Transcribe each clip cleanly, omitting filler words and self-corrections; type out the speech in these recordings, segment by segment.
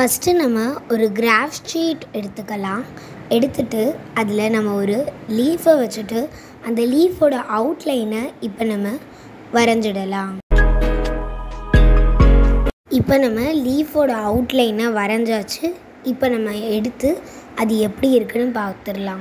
First நம்ம ஒரு graph sheet எடுத்துக்கலாம். எடுத்துட்டு அதில் நம்ம ஒரு லீஃபை வச்சுட்டு அந்த லீஃபோட அவுட்லைனை இப்போ நம்ம வரைஞ்சிடலாம். இப்போ நம்ம லீஃபோட அவுட்லைனை வரைஞ்சாச்சு. இப்போ நம்ம எடுத்து அது எப்படி இருக்குன்னு பார்த்துடலாம்.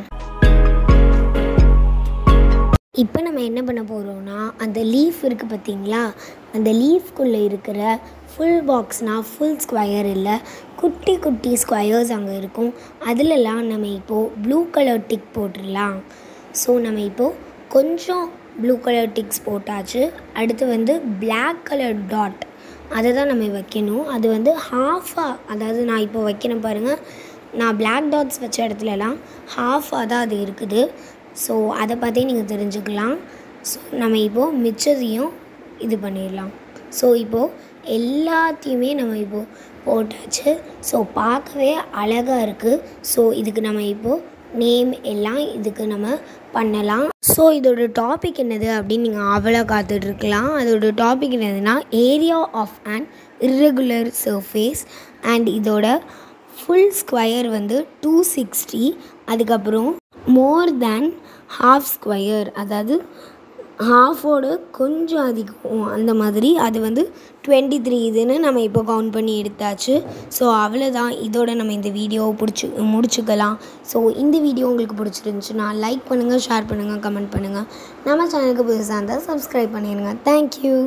இப்போ நம்ம என்ன பண்ண போகிறோம்னா, அந்த லீஃப் இருக்குது பார்த்தீங்களா, அந்த லீஃப்குள்ளே இருக்கிற ஃபுல் பாக்ஸ்னால் ஃபுல் ஸ்கொயர் இல்லை, குட்டி குட்டி ஸ்கொயர்ஸ் அங்கே இருக்கும். அதிலெல்லாம் நம்ம இப்போது ப்ளூ கலர் டிக் போட்டுடலாம். ஸோ நம்ம இப்போது கொஞ்சம் ப்ளூ கலர் டிக்ஸ் போட்டாச்சு. அடுத்து பிளாக் கலர் டாட் அதை தான் நம்ம வைக்கணும். அது ஹாஃபாக, அதாவது நான் இப்போ வைக்கணும் பாருங்கள், நான் பிளாக் டாட்ஸ் வச்ச இடத்துலலாம் ஹாஃபாக தான் அது இருக்குது. ஸோ அதை பார்த்தே நீங்கள் தெரிஞ்சுக்கலாம். ஸோ நம்ம இப்போது மிச்சத்தையும் இது பண்ணிடலாம். ஸோ இப்போது எல்லாத்தையுமே நம்ம இப்போது போட்டாச்சு. ஸோ பார்க்கவே அழகாக இருக்குது. ஸோ இதுக்கு நம்ம இப்போது நேம் எல்லாம் இதுக்கு நம்ம பண்ணலாம். ஸோ இதோட டாபிக் என்னது அப்படின்னு நீங்கள் அவ்வளோ காத்துட்ருக்கலாம். அதோட டாபிக் என்னதுன்னா, area of an irregular surface and இதோட ஃபுல் ஸ்கொயர் 260. அதுக்கப்புறம் மோர் தேன் ஹாஃப் ஸ்கொயர், அதாவது ஹாஃபோட கொஞ்சம் அதிகம், அந்த மாதிரி அது 23 இதுன்னு நம்ம இப்போ கவுண்ட் பண்ணி எடுத்தாச்சு. ஸோ அவ்வளோதான். இதோட நம்ம இந்த வீடியோவை முடிச்சுக்கலாம். ஸோ இந்த வீடியோ உங்களுக்கு பிடிச்சிருந்துச்சுன்னா லைக் பண்ணுங்கள், ஷேர் பண்ணுங்கள், கமெண்ட் பண்ணுங்கள். நம்ம சேனலுக்கு புதுசாக இருந்தால் சப்ஸ்கிரைப் பண்ணிடுங்க. தேங்க்யூ.